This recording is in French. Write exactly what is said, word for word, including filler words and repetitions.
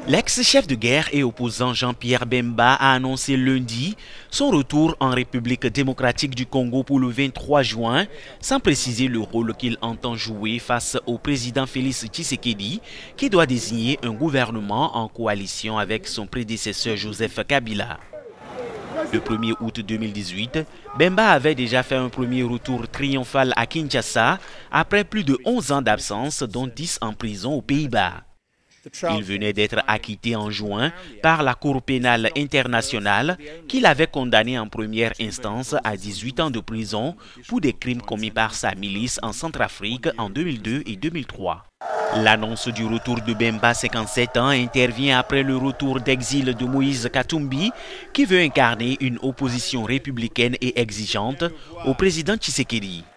L'ex-chef de guerre et opposant Jean-Pierre Bemba a annoncé lundi son retour en République démocratique du Congo pour le vingt-trois juin, sans préciser le rôle qu'il entend jouer face au président Félix Tshisekedi, qui doit désigner un gouvernement en coalition avec son prédécesseur Joseph Kabila. Le premier août deux mille dix-huit, Bemba avait déjà fait un premier retour triomphal à Kinshasa après plus de onze ans d'absence, dont dix en prison aux Pays-Bas. Il venait d'être acquitté en juin par la Cour pénale internationale qui l'avait condamné en première instance à dix-huit ans de prison pour des crimes commis par sa milice en Centrafrique en deux mille deux et deux mille trois. L'annonce du retour de Bemba, cinquante-sept ans, intervient après le retour d'exil de Moïse Katumbi qui veut incarner une opposition républicaine et exigeante au président Tshisekedi.